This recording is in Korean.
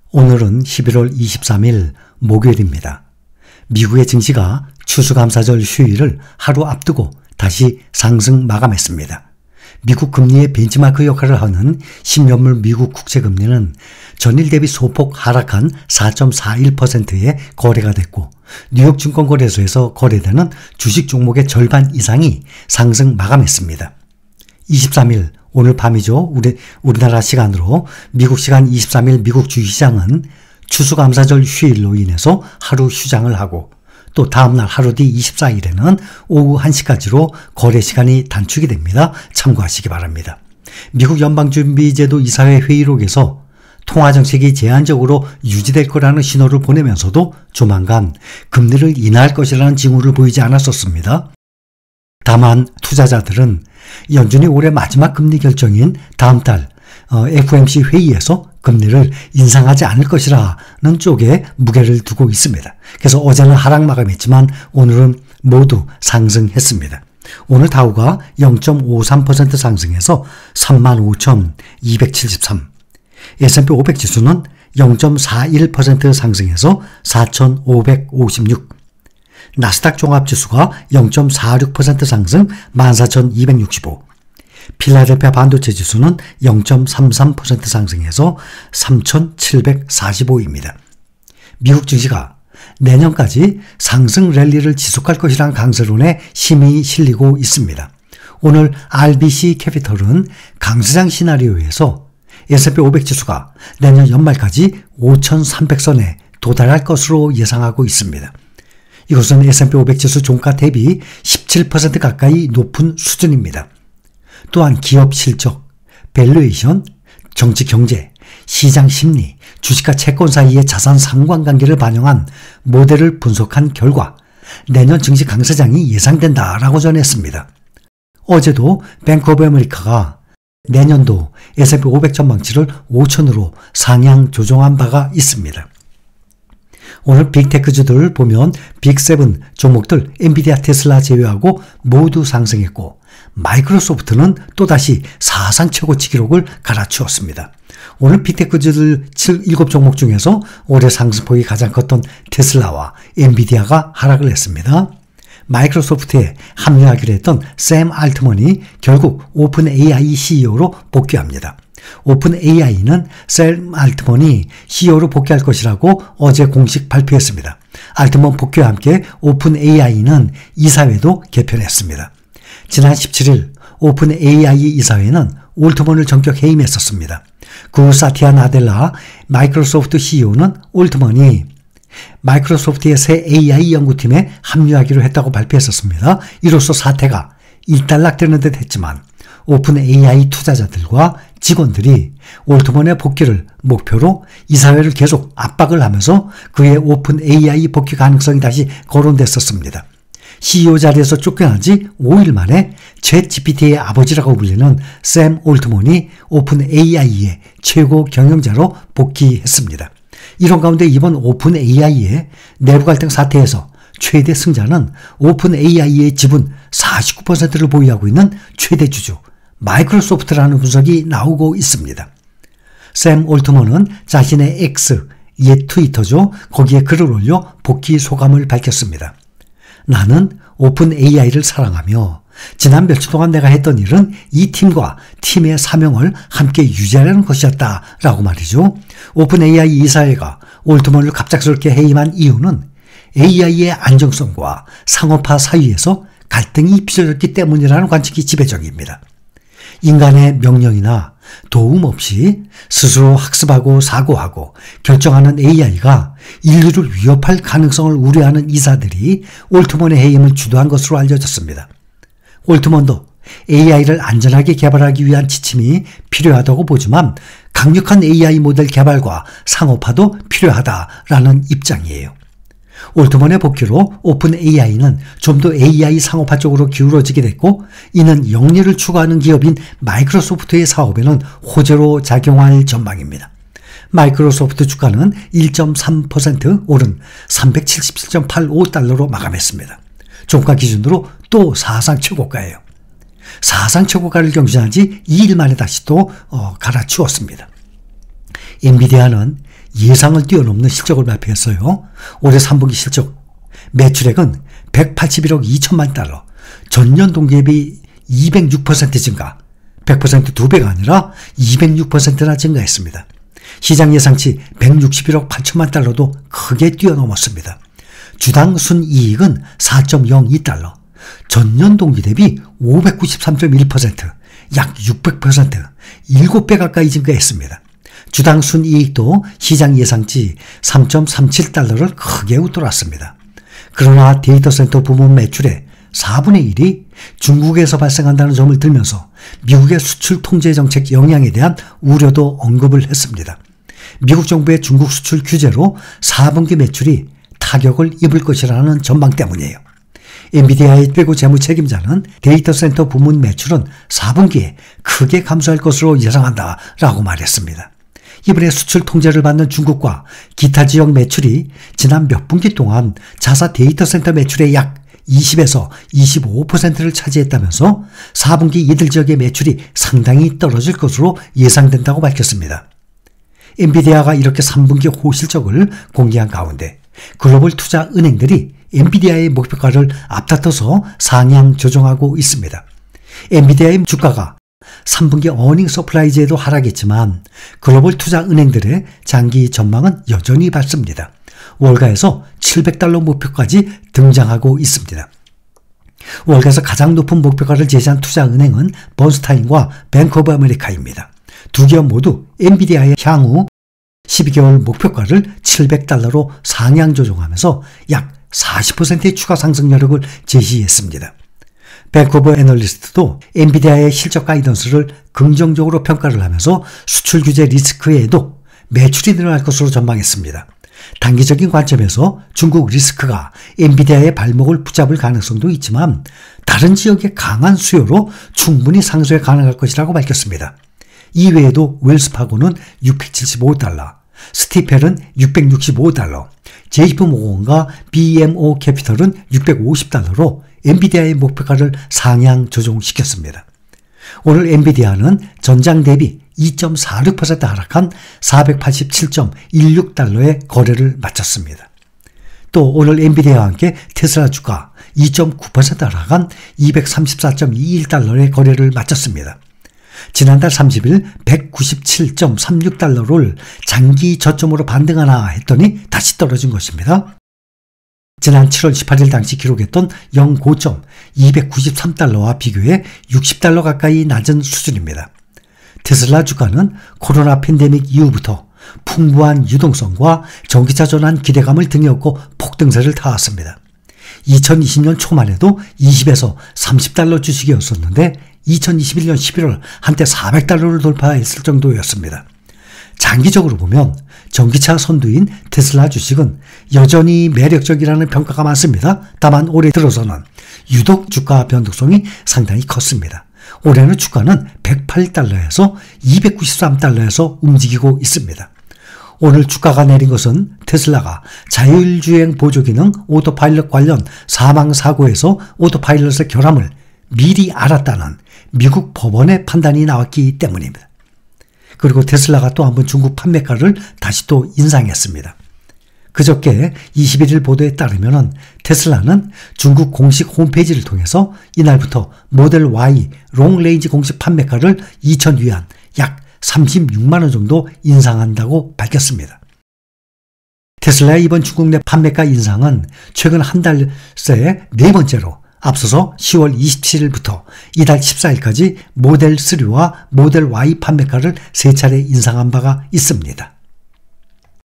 오늘은 11월 23일 목요일입니다. 미국의 증시가 추수감사절 휴일을 하루 앞두고 다시 상승 마감했습니다. 미국 금리의 벤치마크 역할을 하는 10년물 미국 국채금리는 전일 대비 소폭 하락한 4.41%에 거래가 됐고, 뉴욕 증권거래소에서 거래되는 주식 종목의 절반 이상이 상승 마감했습니다. 23일 오늘 밤이죠. 우리나라 시간으로 미국 시간 23일 미국 주식시장은 추수감사절 휴일로 인해서 하루 휴장을 하고, 또 다음날 하루 뒤 24일에는 오후 1시까지로 거래 시간이 단축이 됩니다. 참고하시기 바랍니다. 미국 연방준비제도 이사회 회의록에서 통화정책이 제한적으로 유지될 거라는 신호를 보내면서도 조만간 금리를 인하할 것이라는 징후를 보이지 않았었습니다. 다만 투자자들은 연준이 올해 마지막 금리 결정인 다음 달 FOMC 회의에서 금리를 인상하지 않을 것이라는 쪽에 무게를 두고 있습니다. 그래서 어제는 하락 마감했지만 오늘은 모두 상승했습니다. 오늘 다우가 0.53% 상승해서 35,273, S&P 500 지수는 0.41% 상승해서 4,556, 나스닥 종합지수가 0.46% 상승 14,265, 필라델피아 반도체 지수는 0.33% 상승해서 3,745입니다. 미국 증시가 내년까지 상승 랠리를 지속할 것이라는 강세론에 힘이 실리고 있습니다. 오늘 RBC 캐피털은 강세장 시나리오에서 S&P 500 지수가 내년 연말까지 5,300선에 도달할 것으로 예상하고 있습니다. 이것은 S&P 500 지수 종가 대비 17% 가까이 높은 수준입니다. 또한 기업 실적, 밸류에이션, 정치 경제, 시장 심리, 주식과 채권 사이의 자산 상관관계를 반영한 모델을 분석한 결과 내년 증시 강세장이 예상된다라고 전했습니다. 어제도 뱅크 오브 아메리카가 내년도 S&P 500 전망치를 5,000으로 상향 조정한 바가 있습니다. 오늘 빅테크주들을 보면 빅7 종목들 엔비디아, 테슬라 제외하고 모두 상승했고, 마이크로소프트는 또다시 사상 최고치 기록을 갈아치웠습니다. 오늘 빅테크주들 7종목 중에서 올해 상승폭이 가장 컸던 테슬라와 엔비디아가 하락을 했습니다. 마이크로소프트에 합류하기로 했던 샘 알트먼이 결국 오픈 AI CEO로 복귀합니다. 오픈 AI는 샘 알트먼이 CEO로 복귀할 것이라고 어제 공식 발표했습니다. 알트먼 복귀와 함께 오픈 AI는 이사회도 개편했습니다. 지난 17일 오픈 AI 이사회는 올트먼을 전격 해임했었습니다. 그 후 사티아 나델라 마이크로소프트 CEO는 올트먼이 마이크로소프트의 새 AI 연구팀에 합류하기로 했다고 발표했었습니다. 이로써 사태가 일단락되는 듯 했지만 오픈 AI 투자자들과 직원들이 올트먼의 복귀를 목표로 이사회를 계속 압박을 하면서 그의 오픈 AI 복귀 가능성이 다시 거론됐었습니다. CEO 자리에서 쫓겨난 지 5일 만에 챗GPT의 아버지라고 불리는 샘 올트먼이 오픈 AI의 최고 경영자로 복귀했습니다. 이런 가운데 이번 오픈 AI의 내부 갈등 사태에서 최대 승자는 오픈 AI의 지분 49%를 보유하고 있는 최대 주주 마이크로소프트라는 분석이 나오고 있습니다. 샘 올트먼은 자신의 X, 옛 트위터죠, 거기에 글을 올려 복귀 소감을 밝혔습니다. 나는 오픈 AI를 사랑하며 지난 며칠 동안 내가 했던 일은 이 팀과 팀의 사명을 함께 유지하려는 것이었다라고 말이죠. 오픈 AI 이사회가 올트먼을 갑작스럽게 해임한 이유는 AI의 안정성과 상업화 사이에서 갈등이 빚어졌기 때문이라는 관측이 지배적입니다. 인간의 명령이나 도움 없이 스스로 학습하고 사고하고 결정하는 AI가 인류를 위협할 가능성을 우려하는 이사들이 올트먼의 해임을 주도한 것으로 알려졌습니다. 올트먼도 AI를 안전하게 개발하기 위한 지침이 필요하다고 보지만 강력한 AI 모델 개발과 상업화도 필요하다라는 입장이에요. 올트먼의 복귀로 오픈 AI는 좀 더 AI 상업화 쪽으로 기울어지게 됐고, 이는 영리를 추구하는 기업인 마이크로소프트의 사업에는 호재로 작용할 전망입니다. 마이크로소프트 주가는 1.3% 오른 377.85달러로 마감했습니다. 종가 기준으로 또 사상 최고가예요. 사상 최고가를 경신한 지 2일 만에 다시 또 갈아치웠습니다. 엔비디아는 예상을 뛰어넘는 실적을 발표했어요. 올해 3분기 실적 매출액은 181억 2천만 달러, 전년 동기에 비해 206% 증가, 100% 2배가 아니라 206%나 증가했습니다. 시장 예상치 161억 8천만 달러도 크게 뛰어넘었습니다. 주당 순이익은 4.02달러, 전년 동기 대비 593.1%, 약 600%, 7배 가까이 증가했습니다. 주당 순이익도 시장 예상치 3.37달러를 크게 웃돌았습니다. 그러나 데이터 센터 부문 매출의 4분의 1이 중국에서 발생한다는 점을 들면서 미국의 수출 통제 정책 영향에 대한 우려도 언급을 했습니다. 미국 정부의 중국 수출 규제로 4분기 매출이 타격을 입을 것이라는 전망 때문이에요. 엔비디아의 최고 재무 책임자는 데이터 센터 부문 매출은 4분기에 크게 감소할 것으로 예상한다라고 말했습니다. 이번에 수출 통제를 받는 중국과 기타 지역 매출이 지난 몇 분기 동안 자사 데이터 센터 매출의 약 20에서 25%를 차지했다면서 4분기 이들 지역의 매출이 상당히 떨어질 것으로 예상된다고 밝혔습니다. 엔비디아가 이렇게 3분기 호실적을 공개한 가운데 글로벌 투자 은행들이 엔비디아의 목표가를 앞다퉈서 상향 조정하고 있습니다. 엔비디아의 주가가 3분기 어닝 서프라이즈에도 하락했지만 글로벌 투자 은행들의 장기 전망은 여전히 밝습니다. 월가에서 700달러 목표까지 등장하고 있습니다. 월가에서 가장 높은 목표가를 제시한 투자 은행은 번스타인과 뱅크 오브 아메리카입니다. 두 기업 모두 엔비디아의 향후 12개월 목표가를 700달러로 상향 조정하면서 약 40%의 추가 상승 여력을 제시했습니다. 뱅크 오브 애널리스트도 엔비디아의 실적 가이던스를 긍정적으로 평가를 하면서 수출 규제 리스크에도 매출이 늘어날 것으로 전망했습니다. 단기적인 관점에서 중국 리스크가 엔비디아의 발목을 붙잡을 가능성도 있지만 다른 지역의 강한 수요로 충분히 상쇄 가능할 것이라고 밝혔습니다. 이외에도 웰스파고는 675달러, 스티펠은 665달러, JP모건과 BMO 캐피털은 650달러로 엔비디아의 목표가를 상향 조정시켰습니다. 오늘 엔비디아는 전장 대비 2.46% 하락한 487.16달러의 거래를 마쳤습니다. 또 오늘 엔비디아와 함께 테슬라 주가 2.9% 하락한 234.21달러의 거래를 마쳤습니다. 지난달 30일 197.36달러를 장기 저점으로 반등하나 했더니 다시 떨어진 것입니다. 지난 7월 18일 당시 기록했던 영고점 293달러와 비교해 60달러 가까이 낮은 수준입니다. 테슬라 주가는 코로나 팬데믹 이후부터 풍부한 유동성과 전기차 전환 기대감을 등에 업고 폭등세를 타왔습니다. 2020년 초만 해도 20에서 30달러 주식이었었는데 2021년 11월 한때 400달러를 돌파했을 정도였습니다. 장기적으로 보면 전기차 선두인 테슬라 주식은 여전히 매력적이라는 평가가 많습니다. 다만 올해 들어서는 유독 주가 변동성이 상당히 컸습니다. 올해는 주가는 108달러에서 293달러에서 움직이고 있습니다. 오늘 주가가 내린 것은 테슬라가 자율주행 보조기능 오토파일럿 관련 사망사고에서 오토파일럿의 결함을 미리 알았다는 미국 법원의 판단이 나왔기 때문입니다. 그리고 테슬라가 또 한번 중국 판매가를 다시 또 인상했습니다. 그저께 21일 보도에 따르면 테슬라는 중국 공식 홈페이지를 통해서 이날부터 모델 Y 롱레인지 공식 판매가를 2,000위안 약 36만 원 정도 인상한다고 밝혔습니다. 테슬라의 이번 중국 내 판매가 인상은 최근 한 달 새 네 번째로 앞서서 10월 27일부터 이달 14일까지 모델 3와 모델 Y 판매가를 3차례 인상한 바가 있습니다.